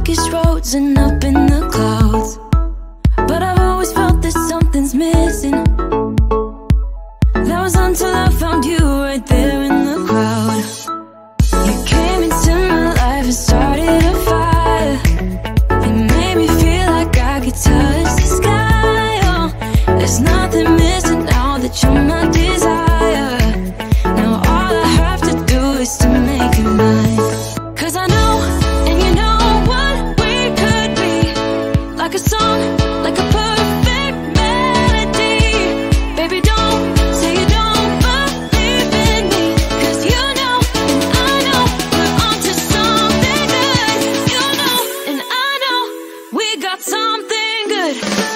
darkest roads and up in the clouds, but I've always felt that something's missing. That was until I found you right there in the crowd. You came into my life and started a fire. You made me feel like I could touch the sky. Oh, there's nothing missing now that you're my desire. Now all I have to do is to make you mine. 'Cause I know, and you know what we could be. Like a song, like a perfect melody. Baby, don't say you don't believe in me, 'cause you know, and I know, we're onto something good. You know, and I know, we got something good.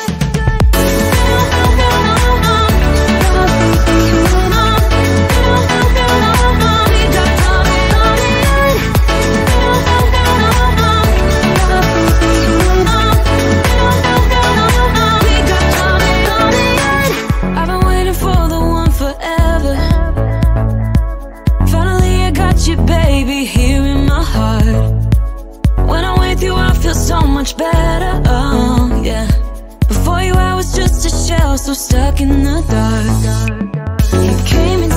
I've been waiting for the one forever. Finally I got you, baby, here in my heart. When I'm with you I feel so much better, oh yeah. Before you I was just a shell, so stuck in the dark. You came into